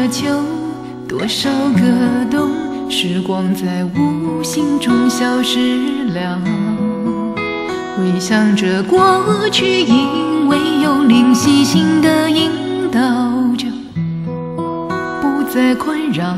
个秋，多少个冬，时光在无形中消失了。回想着过去，因为有灵细心的引导着，不再困扰。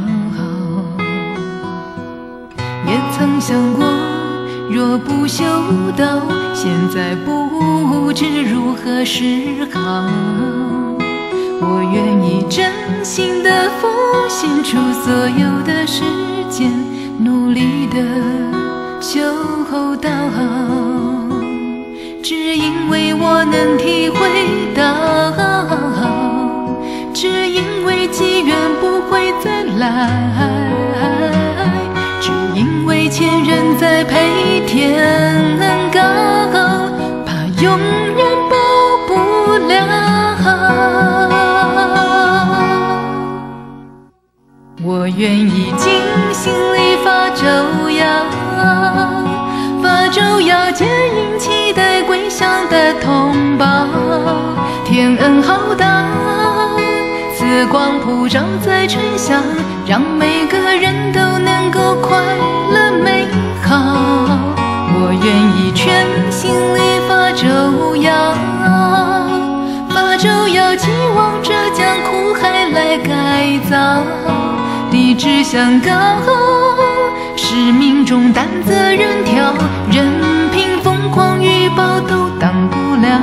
也曾想过，若不修道，现在不知如何是好。我愿意真心地奉献出所有的时间，努力地修道，只因为我能体会到，只因为机缘不会再来，只因为前人在陪天高，怕永远报不了。我愿意尽心里发咒谣，发咒谣接引期待归乡的同胞。天恩浩大，慈光普照在春夏，让每个人都能够快乐美好。我愿意全心里发咒谣，发咒谣期望着将苦海来改造。立志向高，使命中担责任条，任凭风狂雨暴都挡不了。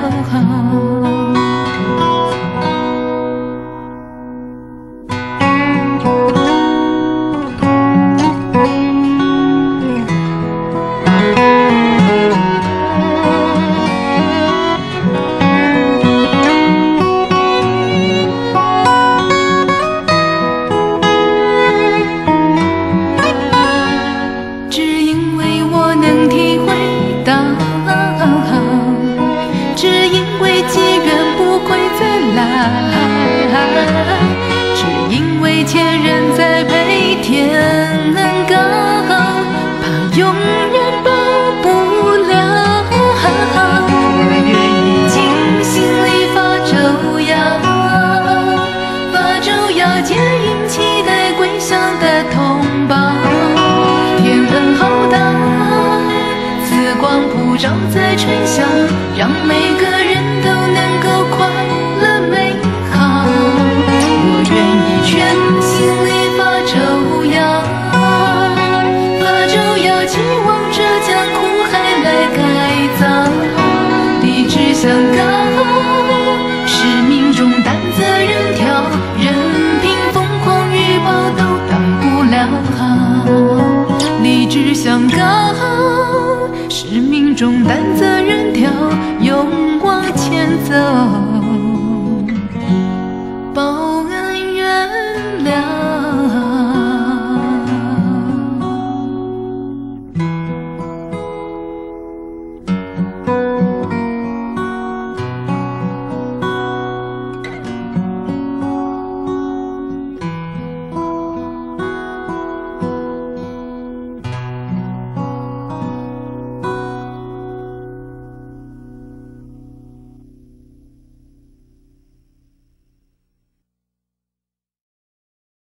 只因为机缘不会再来，只因为前人在陪天高，怕永远报不了。我愿意尽心里发咒谣，发咒谣接引期待归乡的同胞。天恩浩大，慈光普照在春夏，让每个人都能够快乐美好。我愿意全心里发咒谣，发咒谣期望着将苦海来改造。立志向高，使命中担责任条，任凭风狂雨暴都挡不了。立志向高，使命中担责任条，勇往前走。